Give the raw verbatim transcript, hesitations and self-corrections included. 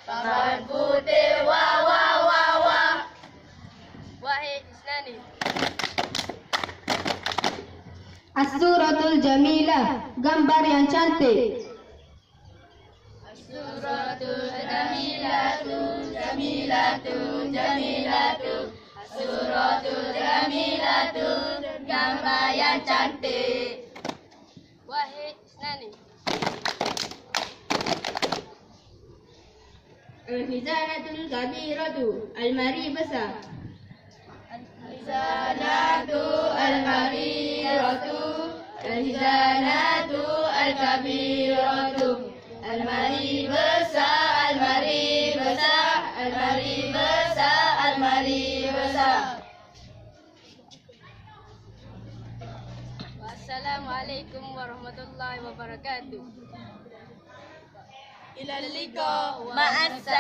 papan putih, wah wah wah wah. Wahid Isnani. As-suratul jamilah, gambar yang cantik. As-suratul jamilatu, jamilatu, jamilatu. As-suratul jamilatu, gambar yang cantik. Wahid Isnani. Al-khizanatul kabiratu, almari besar. Al-khizanatu al-kabiratu, al-khizanatu al-kabiratu. Almari besar, almari besar, almari besar, almari besar. Wassalamualaikum warahmatullahi wabarakatuh. Ila liqa, ma'as